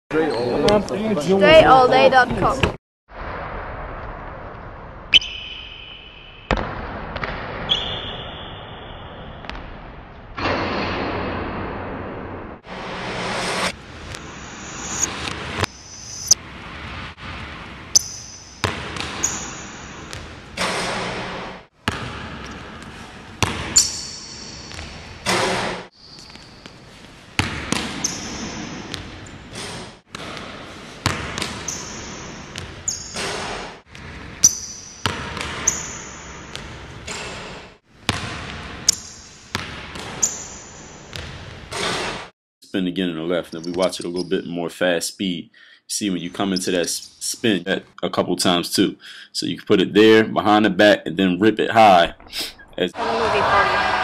DreAllDay.com. Spin again on the left, and we watch it a little bit more fast speed. See when you come into that spin that a couple times too. So you can put it there behind the back and then rip it high.